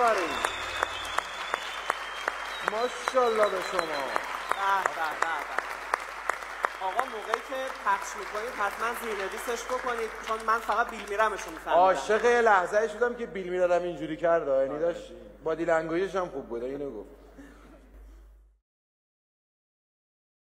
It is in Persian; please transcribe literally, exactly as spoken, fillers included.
آفرین ماشاءالله به شما. به به به. آقا موقعی که پخش میکنید حتما زیرنویسش بکنید چون من فقط بیل میرمشو میفهمیدم. عاشق لحظه شدم که بیل میرم اینجوری کرد، یعنی داشت بادی لنگویجش هم خوب بود، اینو گفت.